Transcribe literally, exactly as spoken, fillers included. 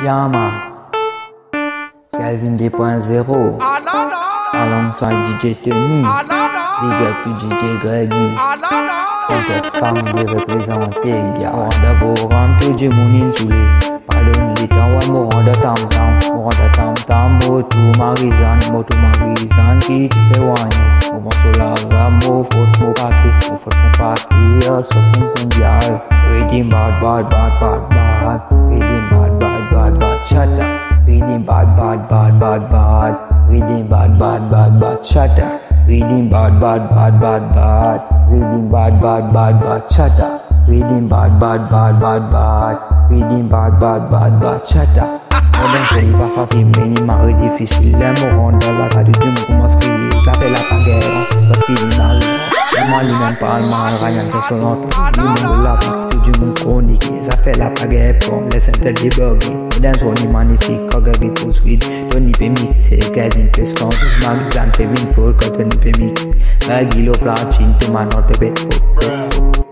Yama, Calvin deux point zéro, alongside D J Tony, big up to D J Greggy, cette femme de représenter, on d'abord rendre tout le monde insulé, pardonne les temps, ouais, mon rendre tam tam, mon rendre tam tam, moto marizan, moto marizan, qui te fait wani, mon solar, mon faute, mon paquet, mon faute, mon paquet, so qu'on convial, reading bad, bad, bad, bad, bad, reading bad, bad, bad, bad, shut up. Reading bad, bad, bad, bad, bad. Reading bad, bad, bad, bad, shut up. Reading bad, bad, bad, bad, bad. Reading bad, bad, bad, bad, shut up. Reading bad, bad, bad, bad, bad. Reading bad, bad, bad, bad, shut up. Modern c'est pas facile, mais il m'a difficile. Les mots rendent là, ça du Dieu me commence à crier. Ça fait la bagarre, parce qu'il est mal. Moi, lui même pas mal, rien que son autre. Lui me l'a tout du monde chronique. Ça fait la bagarre, comme les centres de buggy. Dans son magnifique, quand Gabi pousse vite. Tony peut mixer, Kevin peut se compter. Magazine fait une foule quand Tony peut mixer. La guilo platine, tout ma note peut être faux.